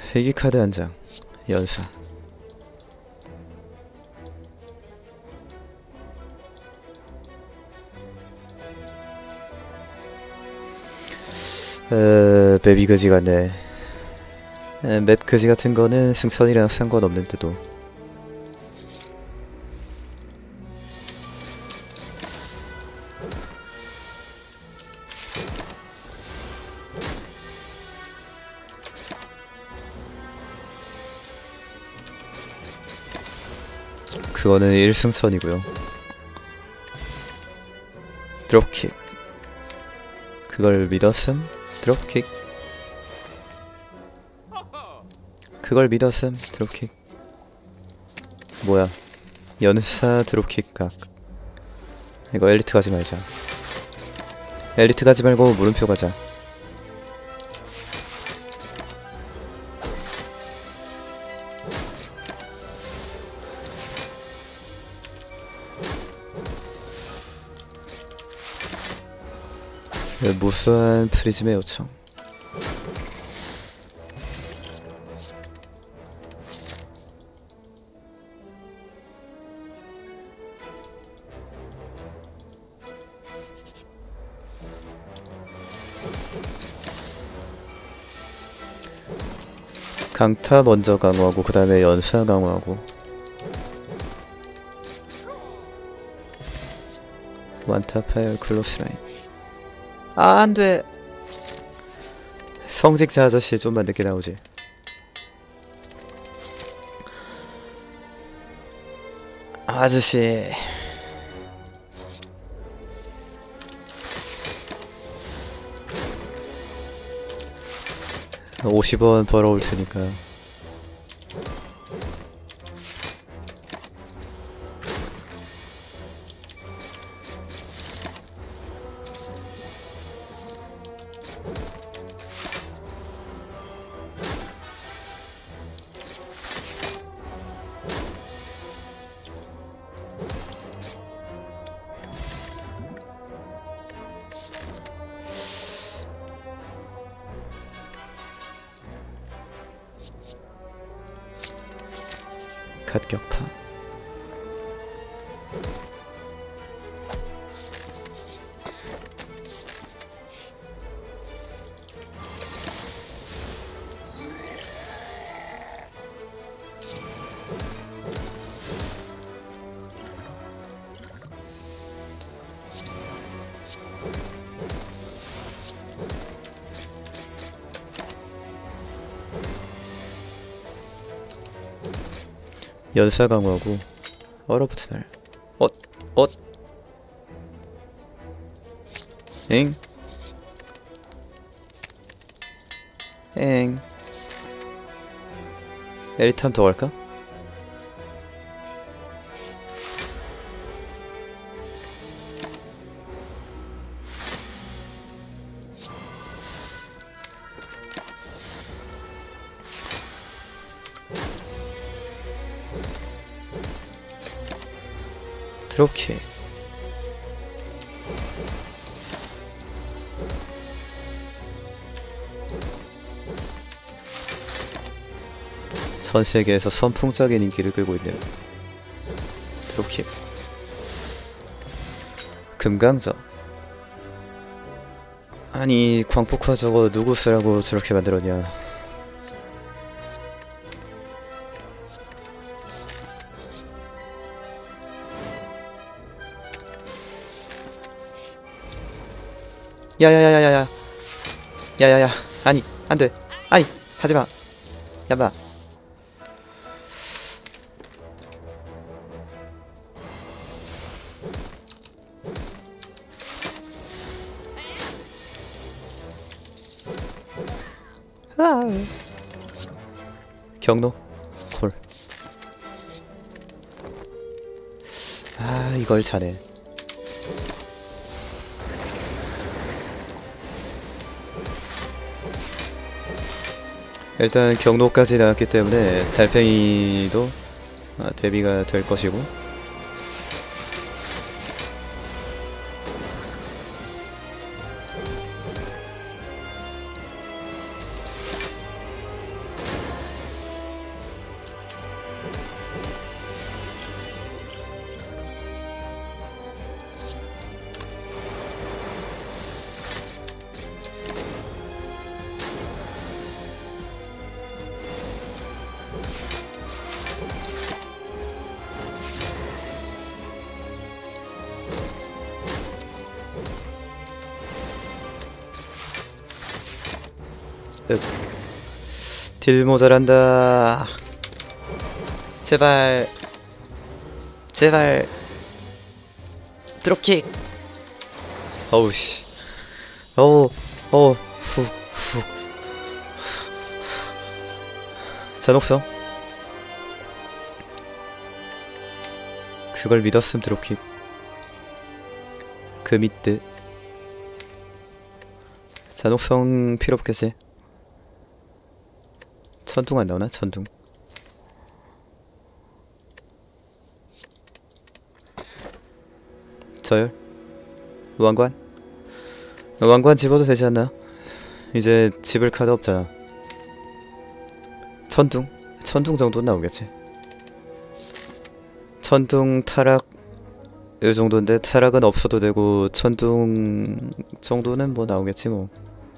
회기 카드 한 장. 연사. 베비 그지 같네. 맵 그지 같은 거는 승천이랑 상관없는데도. 그거는 1승천이고요. 드롭킥. 그걸 믿었음? 드롭킥. 그걸 믿었음? 드롭킥. 뭐야? 연사 드롭킥 각. 이거 엘리트 가지 말자. 엘리트 가지 말고 물음표 가자. 무수한 프리즘의 요청. 강타 먼저 강화하고 그 다음에 연사 강화하고. 완타 파이어 클로스 라인. 아, 안돼. 성직자 아저씨 좀만 늦게 나오지. 아저씨. 50원 벌어올 테니까. 갓격파. 연사 강화하고 얼어붙은 날. 엥? 엥. 엘리트 한 더 갈까? 드롭킥. 전 세계에서 선풍적인 인기를 끌고 있는 드롭킥. 금강저. 아니, 광폭화 저거 누구 쓰라고 저렇게 만들었냐. 야야야야야야. 야야야. 아니, 안돼. 아니, 하지마. 야마. 경로 콜. 아, 이걸 차네. 일단 경로까지 나왔기 때문에 달팽이도 데뷔가 될 것이고, 딜 모자란다. 제발 제발 드롭킥. 어우씨. 어우 훅 잔혹성. 그걸 믿었음. 드롭킥 그 믿듯. 잔혹성 필요 없겠지. 천둥 안 나오나? 천둥. 저열. 왕관? 왕관 집어도 되지 않나? 이제 집을 카드 없잖아. 천둥? 천둥 정도는 나오겠지. 천둥 타락 이 정도인데 타락은 없어도 되고 천둥 정도는 뭐 나오겠지 뭐.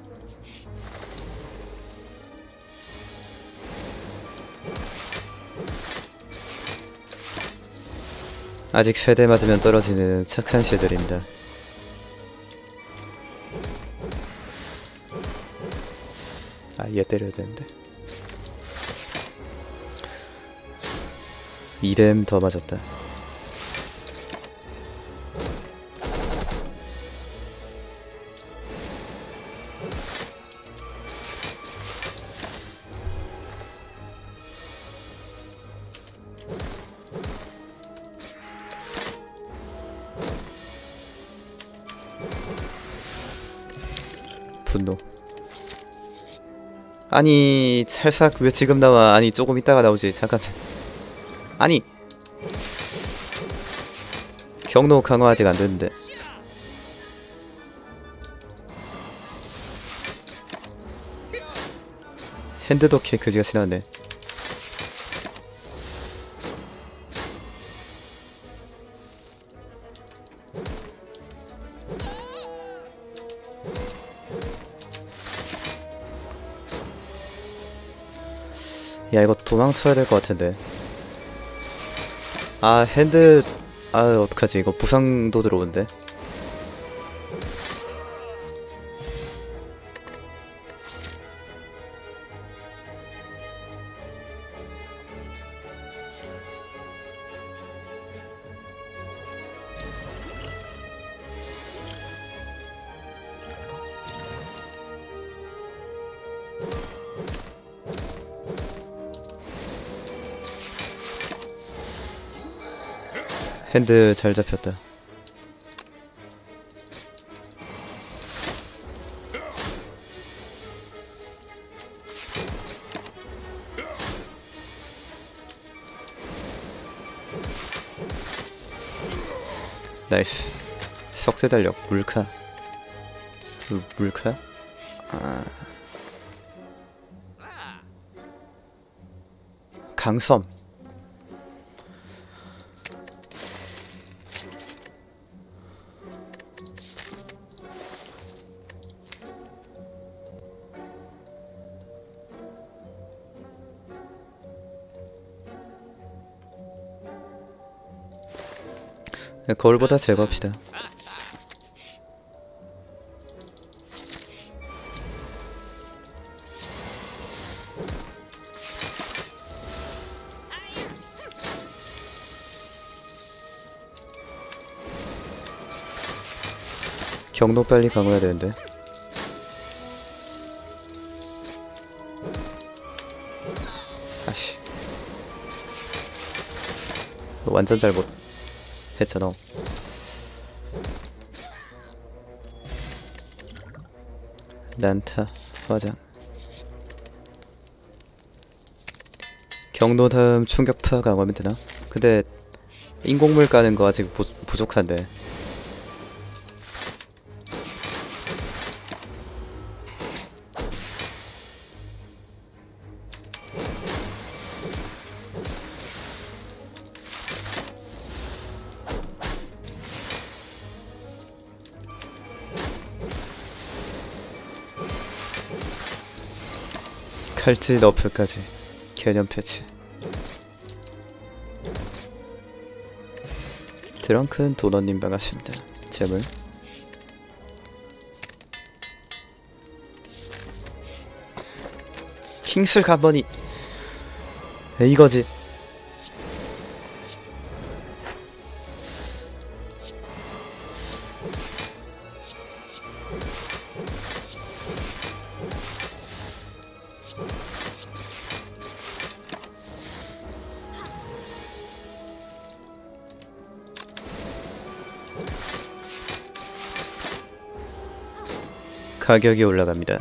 아직 세대 맞으면 떨어지는 착한 시들입니다. 아, 얘 때려야 되는데. 2렘 더 맞았다. 분노. 아니 찰싹 왜 지금 나와. 아니 조금 있다가 나오지. 잠깐만. 아니 경로 강화 아직 안됐는데. 핸드도케 그지가 지났네. 야 이거 도망쳐야 될 것 같은데. 아 핸드. 아 어떡하지. 이거 부상도 들어오는데. 핸드 잘 잡혔다. 나이스. 석쇠 달력 물카. 물카? 아. 강섬. 거울보다 제거합시다. 경로 빨리 강화해야 되는데. 아씨. 완전 잘못 했잖아. 난타 화장. 경로 다음 충격파 강화하면 되나? 근데 인공물 까는 거 아직 부족한데. 칼치 너프까지 개념 패치. 드렁큰 도너님 반갑습니다. 재물. 킹슬 가버니 이거지. 가격이 올라갑니다.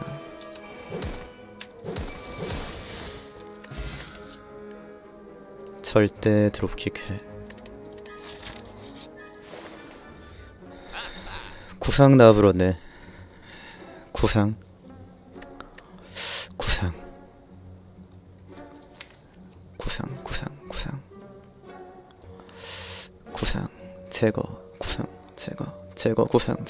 절대 드롭킥해. 구상 나와버렸네. 구상 제거. 구상 제거.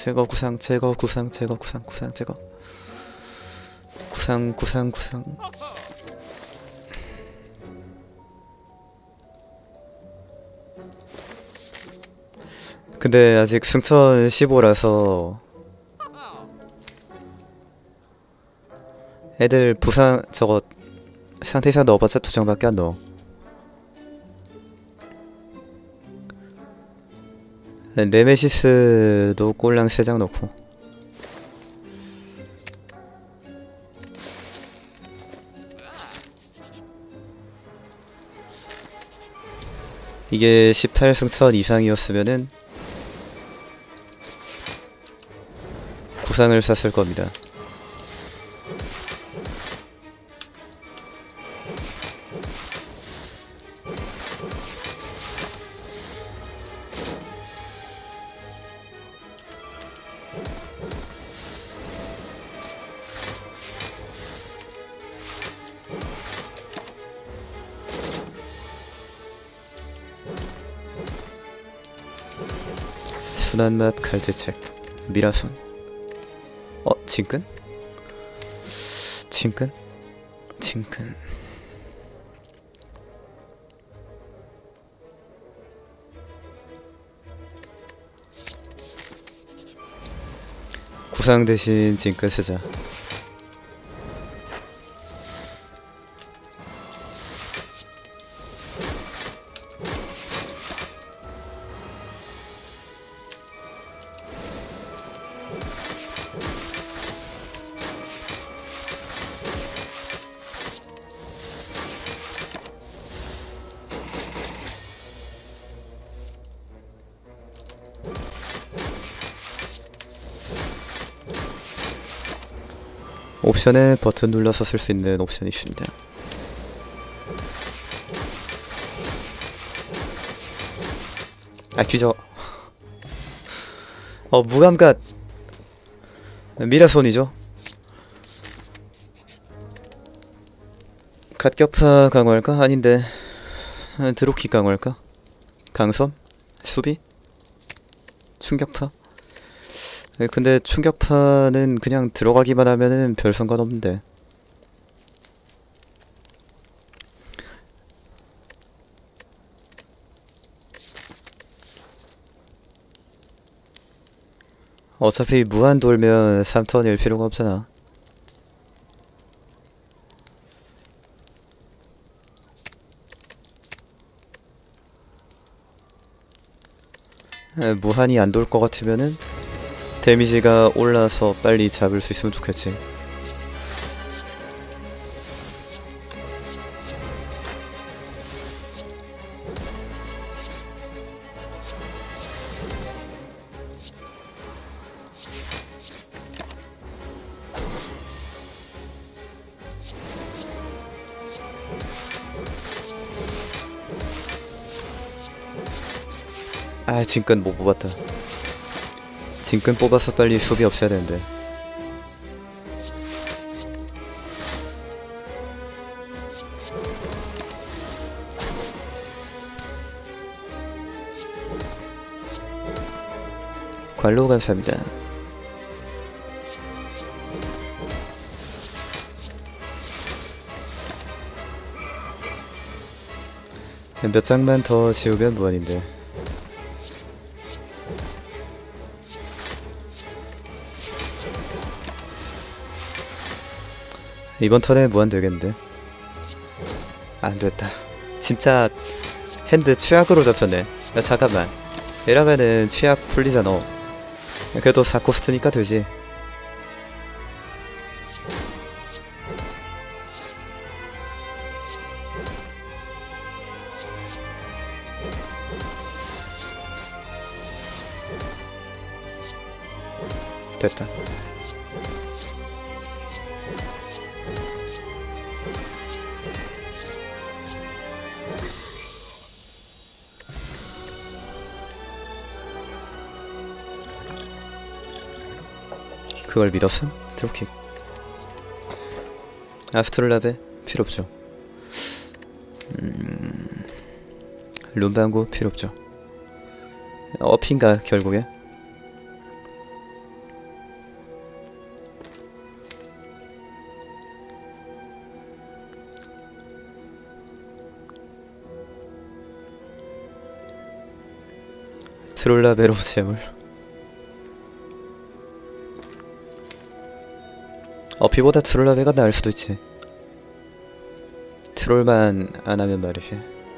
근데 아직 승천 15라서 애들 부상 저거 상태 이상 넣어봤자 2장밖에 안 넣어. 네메시스도 꼴랑 3장 넣고. 이게 18승천 이상이었으면은 구상을 샀을 겁니다. 순한맛 갈대책 미라손. 징끈? 구상 대신 징끈 쓰자. 옵션에 버튼 눌러서 쓸 수 있는 옵션이 있습니다. 뒤져. 무감각 미라손이죠. 갓격파 강화할까? 아닌데 드롭킥 강화할까? 강섬? 수비? 충격파? 근데 충격파는 그냥 들어가기만 하면은 별 상관없는데. 어차피 무한 돌면 3턴일 필요가 없잖아. 무한이 안 돌 것 같으면은 데미지가 올라서 빨리 잡을 수 있으면 좋겠지. 징끈 못 뽑았다. 징끈 뽑아서 빨리 수비 없애야 되는데. 관로 감사합니다. 몇 장만 더 지우면 무한인데. 이번 턴에 무한 되겠는데. 안됐다. 진짜 핸드 취약으로 잡혔네. 야 잠깐만, 이러면은 취약 풀리잖아. 그래도 4코스트니까 되지. 됐다. 그걸 믿었음? 드롭킥. 아스트롤라베 필요 없죠. 룸방구 필요 없죠. 업인가 결국에? 트롤라베로 재물. 어피보다 트롤라베가 나을 수도 있지. 트롤만 안하면 말이지.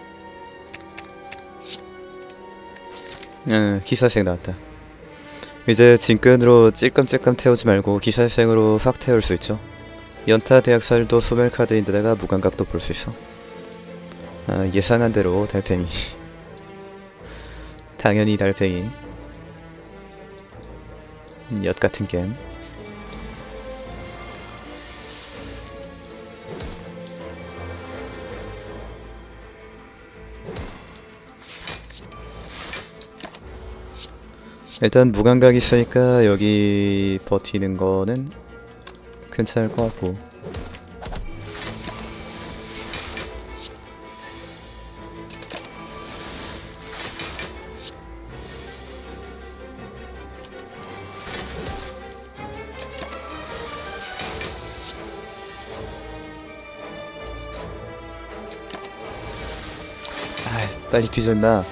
기사생 나왔다. 이제 진끈으로 찔끔찔끔 태우지 말고 기사생으로 확 태울 수 있죠. 연타 대학살도 소멸카드인데다가 무감각도 볼 수 있어. 예상한 대로 달팽이. 당연히 달팽이. 엿같은 게임. 일단 무감각 있으니까 여기 버티는 거는 괜찮을 것 같고. 아, 빨리 뒤져 임마.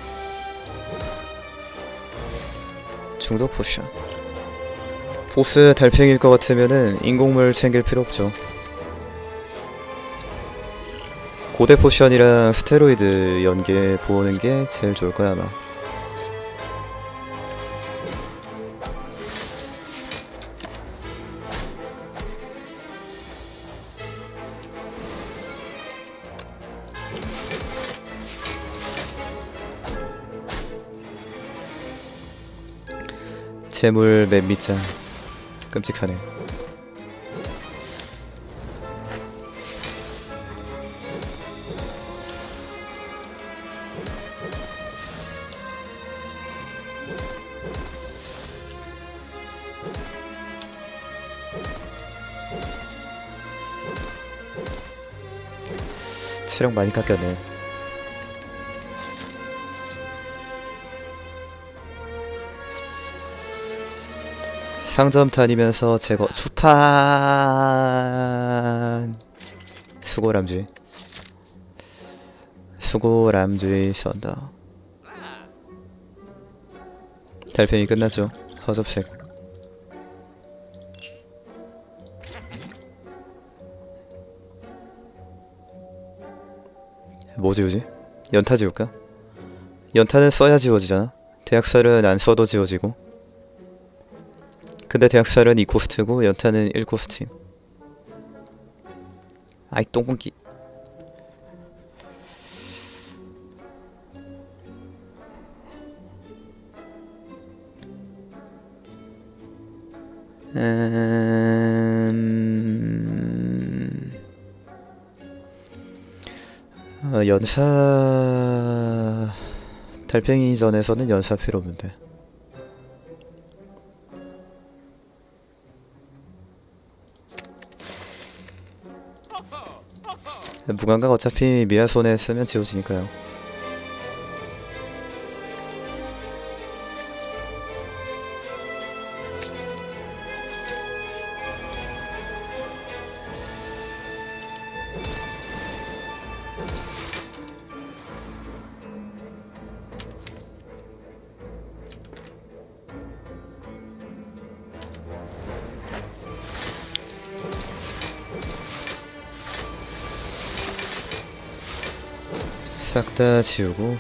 중독 포션. 보스 달팽이일 것 같으면은 인공물 챙길 필요 없죠. 고대 포션이랑 스테로이드 연계 보는 게 제일 좋을 거야 아마. 재물 맨 밑장. 끔찍하네. 체력 많이 깎였네. 상점 다니면서 제거. 추판. 수고람쥐. 수고람쥐 썬다. 달팽이 끝났죠. 허접색. 뭐 지우지? 연타 지울까? 연타는 써야 지워지잖아. 대학살은 안 써도 지워지고. 근데 대학살은 2코스트고 연타는 1코스트임. 아이 똥공기. 연사... 달팽이전에서는 연사 필요 없는데. 무감각 어차피 미라손에 쓰면 지워지니까요. 싹 다 지우고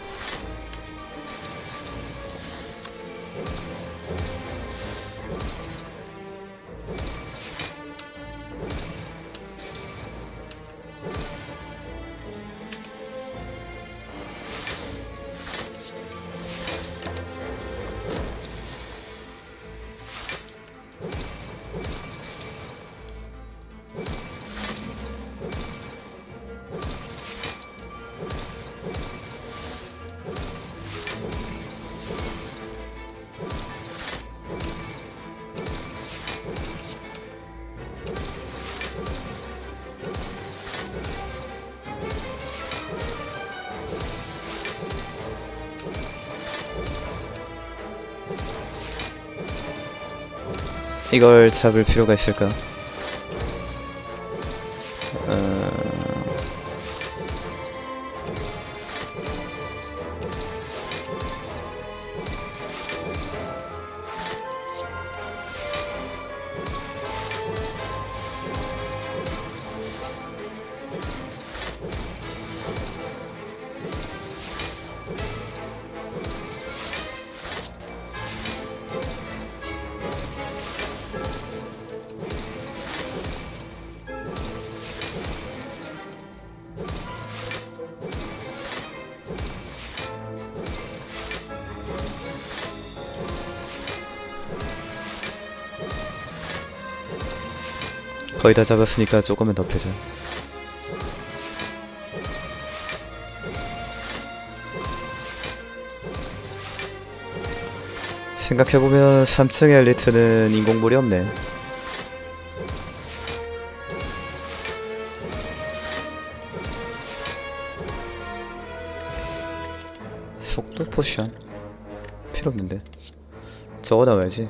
이걸 잡을 필요가 있을까? 거의 다 잡았으니까 조금만 더 패자. 생각해보면 3층의 엘리트는 인공물이 없네. 속도 포션 필요 없는데 저거 나와야지.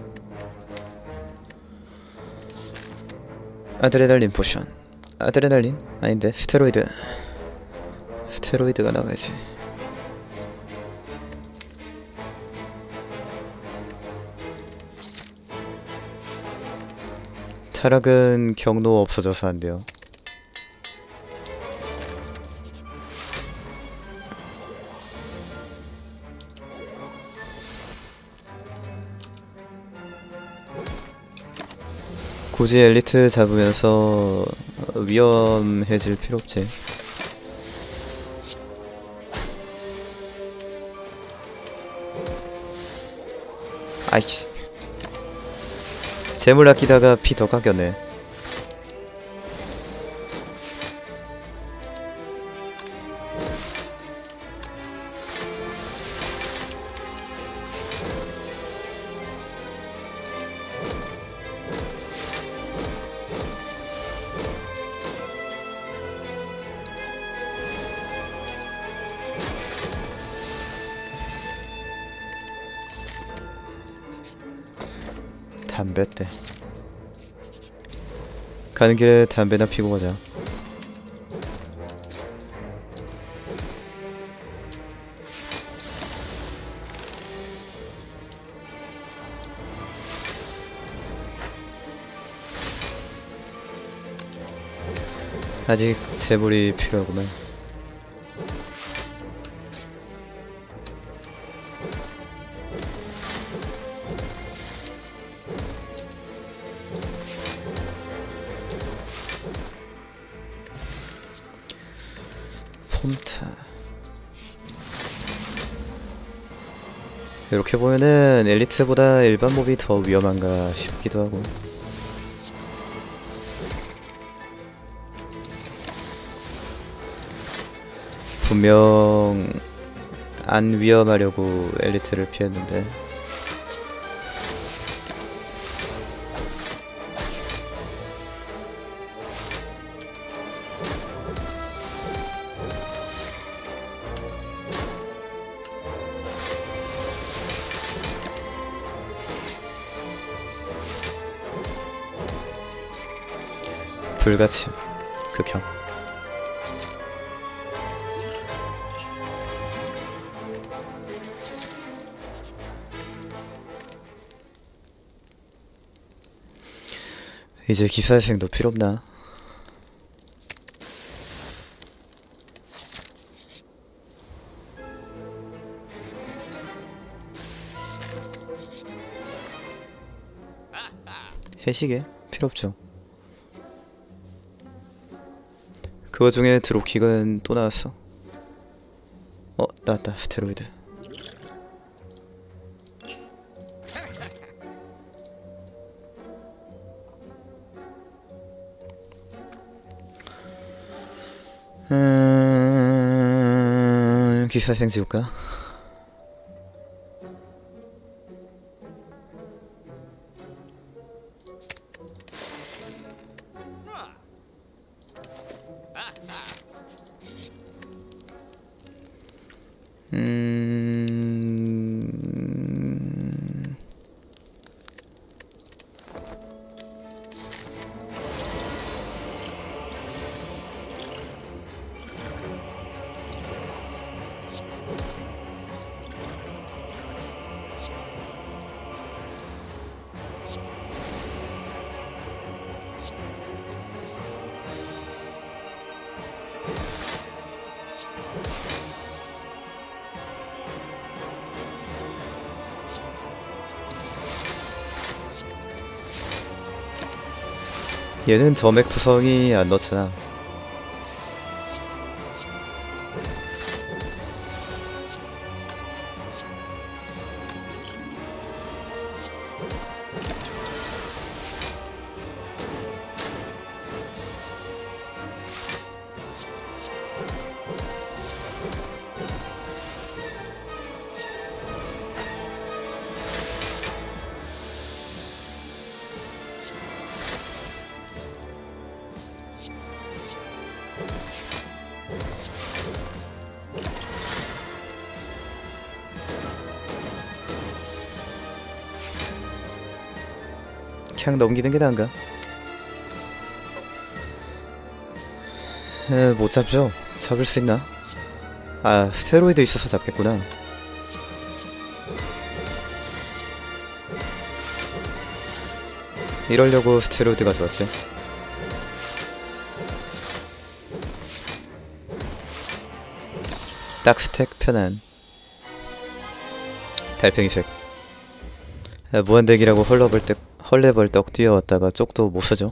아드레날린 포션. 아드레날린? 아닌데 스테로이드. 스테로이드가 나와야지. 타락은 경로 없어져서 안 돼요. 굳이 엘리트 잡으면서 위험해질 필요 없지. 아이씨, 재물 아끼다가 피 더 깎였네. 담배 때 가는 길에 담배나 피고 가자. 아직 재물이 필요하구만. 폼타. 이렇게 보면은 엘리트보다 일반 몹이 더 위험한가 싶기도 하고. 분명 안 위험하려고 엘리트를 피했는데 불가침 극혐. 이제 기사회생도 필요없나? 해시계? 필요 없죠. 그 와중에 드롭킥은 또 나왔어. 나왔다. 스테로이드. 기사생 지울까? 얘는 점액 투성이 안 넣잖아. 그냥 넘기는 게 나은가? 못 잡죠? 잡을 수 있나? 스테로이드 있어서 잡겠구나. 이러려고 스테로이드 가져왔지. 딱 스택 편한 달팽이색. 무한대기라고 헐레벌떡 뛰어왔다가 쪽도 못쓰죠.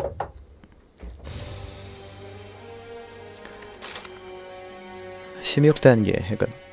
(16단계) 해금